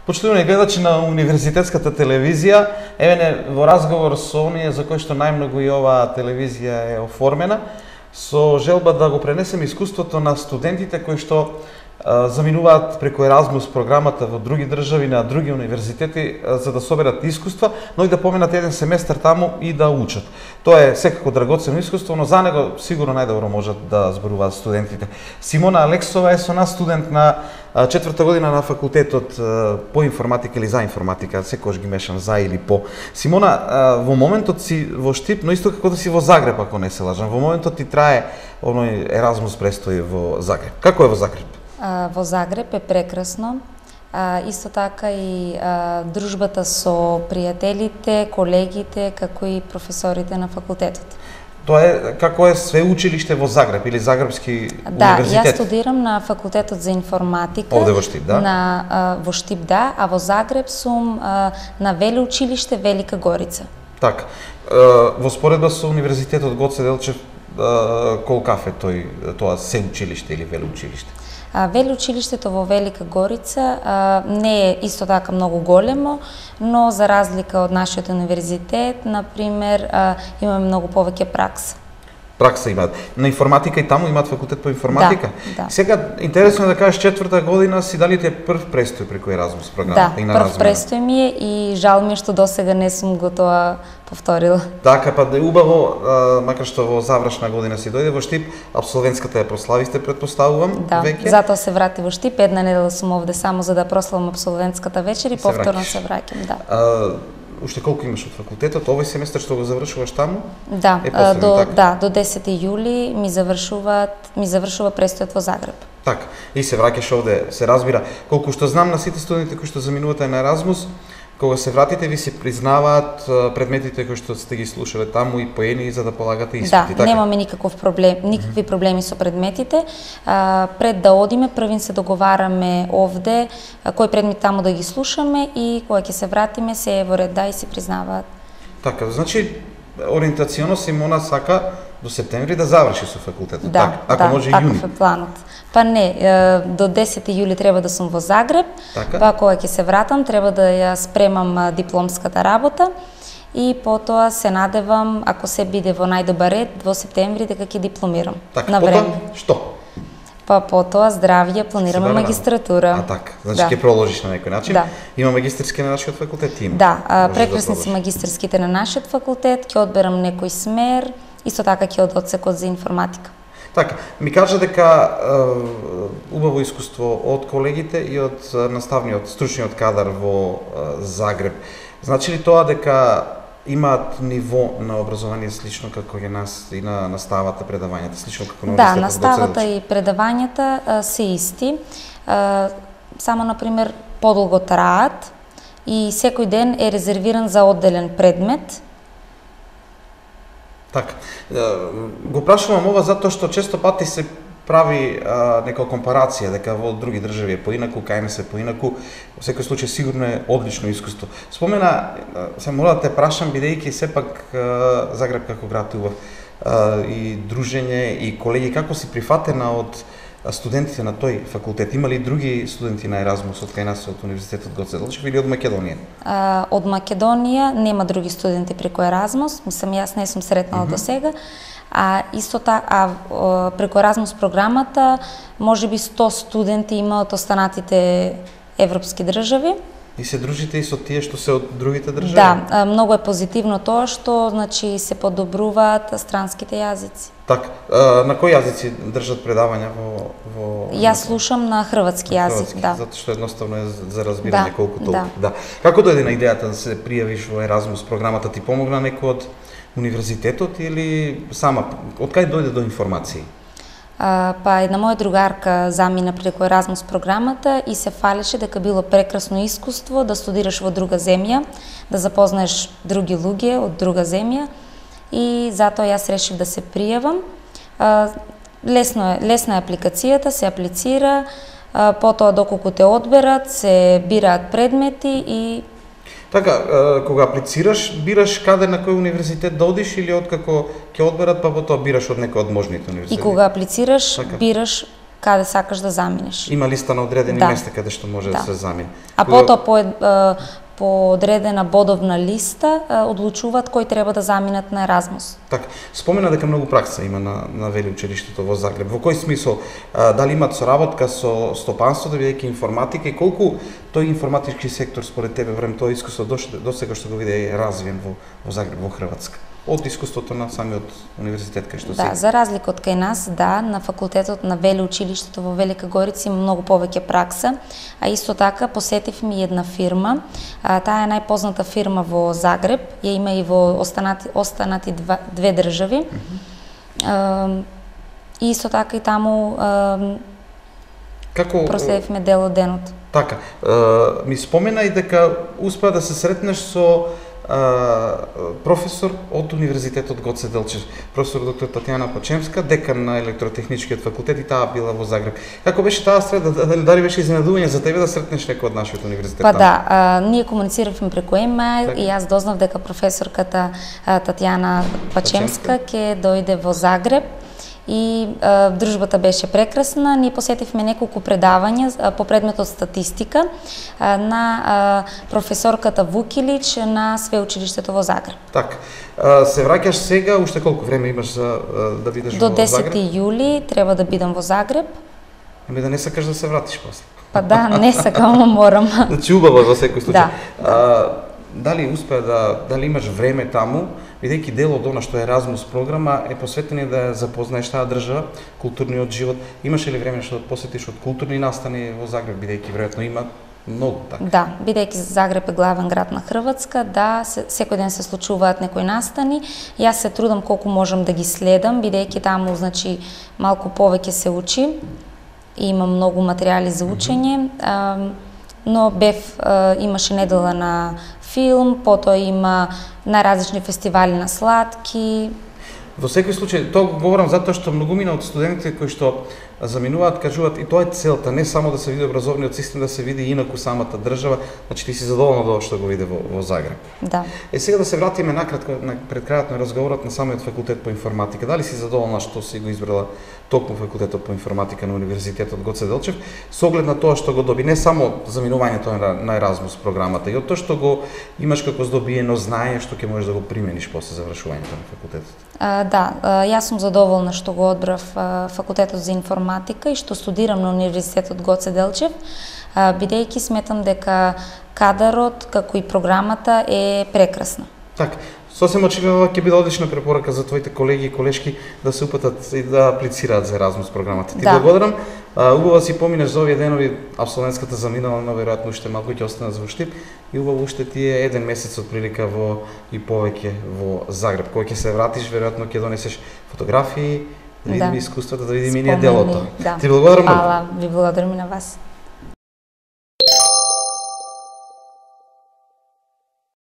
Почитувани гледачи на Универзитетската телевизија, еве не во разговор со оние за кои што најмногу и оваа телевизија е оформена, со желба да го пренесем искуството на студентите кои што заминуваат преку Еразмус програмата во други држави, на други универзитети, за да соберат искуства, но и да поменат еден семестар таму и да учат. Тоа е секако драгоцено искуство, но за него сигурно најдобро можат да зборуваат студентите. Симона Алексова е со нас, студент на 4-та година на факултетот по информатика или за информатика, секогаш ги мешам за или по. Симона, во моментот си во Штип, но исто како да си во Загреб, ако не се лажам. Во моментот ти трае оној Еразмус престои во Загреб. Како е во Загреб? Во Загреб е прекрасно. Исто така и дружбата со пријателите, колегите, како и професорите на факултетот. Тоа е како е све училиште во Загреб или Загребски универзитет? Да, јас студирам на факултетот за информатика. Овде во Штип, да? Во Штип, да, а во Загреб сум на велеучилиште Велика Горица. Така. Во споредба со Универзитетот Гоце Делчев, колкав е тоа се училиште или велеучилиште? Велеучилиштето во Велика Горица не е исто така многу големо, но за разлика од нашиот универзитет, например, имаме многу повеќе пракса. Пракса имаат. На информатика и таму имаат факултет по информатика? Да. Сега, интересно е да кажеш, 4-та година си дали ти е прв престој преку Еразмус програмата? Да, прв престој ми е и жал ми е што досега не сум го тоа повторила. Така, па да е убаво, макар што во завршна година си дојде во Штип, абсолвентската ја прослависте, претпоставувам, веќе? Да, затоа се врати во Штип, една недела сум овде само за да прославам абсолвентската вечер и повторно се враќам, да. Уште колку имаш од факултетот? Овој семестар што го завршуваш таму? Да, до 10 јули ми завршува престојот во Загреб. Така, и се враќаш овде, се разбира. Колку што знам на сите студенти кои што заминувате на Еразмус, кога се вратите ви се признаваат предметите кои што сте ги слушале таму и поени за да полагате испити, така? Немаме никакви проблеми со предметите. Пред да одиме, првин се договараме овде кој предмет таму да ги слушаме и кога ќе се вратиме се е во ред и се признаваат. Така, значи ориентационо Симона сака до септември да заврши со факултетот, да, ако може и јуни. Таков е планот. Па не, до 10 јули треба да сум во Загреб, па кога ќе се вратам треба да ја спремам дипломската работа и потоа се надевам, ако се биде во најдобар ред, во септември дека ќе дипломирам. Така, на време. Потоа, што? Па потоа здравје, планираме магистратура. Така, значи ќе проложиш на некој начин. Да. Има магистерски на нашиот факултет? Има. Да, прекрасни се магистерските на нашиот факултет, ќе одберам некој смер, исто така ќе од одсекот за информатика. Така, ми кажа дека убаво искуство од колегите и од наставниот, стручниот кадар во Загреб. Значи ли тоа дека имаат ниво на образование слично како е нас и на наставата, предавањата, слично како на университетот? Да, наставата и предавањата се исти. Само, например, подолго траат и секој ден е резервиран за одделен предмет. Така. Го прашувам ова затоа што често пати се прави нека компарација дека во други држави е поинаку, кај нас е поинаку. Во секој случај сигурно е одлично искуство. Спомена, се мора да те прашам бидејќи сепак Загреб како град убав и дружење и колеги, како си прифатена од студентите на тој факултет? Има ли други студенти на Еразмус од кај нас од Универзитетот Гоце Делчев или од Македонија? Од Македонија нема други студенти преку Еразмус, јас не сум сретнала до сега. Исто така, преку Еразмус програмата, можеби 100 студенти има од останатите европски држави. И се дружите и со тие што се од другите држави? Да, многу е позитивно тоа што значи се подобруваат странските јазици. Така, на кои јазици држат предавања во Јас слушам на хрватски јазик, да. Затоа што едноставно е за разбирање колку толку. Да. Како дојде на идејата да се пријавиш во Еразмус програмата? Ти помогна некој од универзитетот или сама? Од кај дојде до информации? Па една моја другарка замина преку Еразмус програмата и се фалеше дека било прекрасно искуство да студираш во друга земја, да запознаеш други луѓе од друга земја и затоа јас решив да се пријавам. Лесна е апликацијата, се аплицира, потоа доколку те одберат, се бираат предмети и Така, кога аплицираш, бираш каде на кој универзитет да одиш или откако ќе одберат, па потоа бираш од некој од можните универзитети? И кога аплицираш, бираш каде сакаш да заминеш. Има листа на одредени Да. места каде што може да се замине. А потоа по одредена бодовна листа одлучуваат кои треба да заминат на Еразмус. Така, спомена дека многу пракса има на велеучилиштето во Загреб. Во кој смисол? Дали имат соработка со стопанството, бидејќи информатика, и колку тој информатички сектор според тебе време тоа искуство досега што го виде е развиен во Загреб, во Хрватска? Од искуството на самиот универзитет кај што си? Да, за разлика од кај нас, да, на факултетот на велеучилиштето во Велика Горица има многу повеќе пракса, а исто така посетив ми една фирма. Таа е најпозната фирма во Загреб, ја има и во останати две држави. И исто така и таму Како проследивме дел од денот. Така, ми спомена и дека успеа да се сретнеш со професор од Универзитетот Гоце Делчев, професор доктор Татјана Пачемска, декан на електротехничкиот факултет, и таа била во Загреб. Како беше таа среда? Дали беше изненадување за тебе да сретнеш некој од нашиот универзитет? Па да, ние комунициравме преку емейл така. И јас дознав дека професорката Татјана Пачемска ќе дојде во Загреб. И дружбата беше прекрасна. Ние посетивме неколку предавања по предметот статистика на професорката Вукилич на свеучилиштето во Загреб. Така, се враќаш сега, уште колку време имаш за да бидеш До во Загреб? 10 јули треба да бидам во Загреб. Ами да не сакаш да се вратиш после. Па да, не сакам, морам. Значи убаво во секој случај. Да. Дали успеа дали имаш време таму, бидејќи дел од она што е Еразмус програма е посветено да запознаеш таа држава, културниот живот. Имаше ли време што да посетиш од културни настани во Загреб, бидејќи веројатно има многу така? Да, бидејќи Загреб е главен град на Хрватска, да, секој ден се случуваат некои настани. Јас се трудам колку можам да ги следам, бидејќи таму, значи, малку повеќе се учи и има многу материјали за учење. Но имаше недела на филм, потоа има најразлични фестивали на сладки. Во секој случај, тоа го говорам затоа што многумина од студентите кои што заминуваат кажуваат и тоа е целта, не само да се види образовниот систем, да се види инаку самата држава, значи ти си задоволна од ова што го види во Загреб. Да. Сега да се вратиме накратко пред крајот на разговорот на самиот факултет по информатика. Дали си задоволна што си го избрала токму факултетот по информатика на Универзитетот Гоце Делчев, со оглед на тоа што го доби не само заминувањето на Еразмус програмата, и од тоа што го имаш како здобиено знание што ќе можеш да го примениш после завршувањето на факултетот? Да, јас сум задоволна што го одбрав факултетот за информатика и што студирам на Универзитетот Гоце Делчев, бидејќи сметам дека кадарот, како и програмата е прекрасна. Така, сосем очигледно ќе биде одлична препорака за твоите колеги и колешки да се упатат и да аплицираат за Еразмус програмата. Ти благодарам. Убаво си поминеш за овие денови, абсолвентската заминала, но веројатно уште малку ќе остане за Штип, и убаво уште ти е еден месец од прилика и повеќе во Загреб. Кога ќе се вратиш, веројатно ќе донесеш фотографии, да видиме искуството, да видиме и ние делото. Да. Ти благодарам. Фала, ви благодарам и на вас.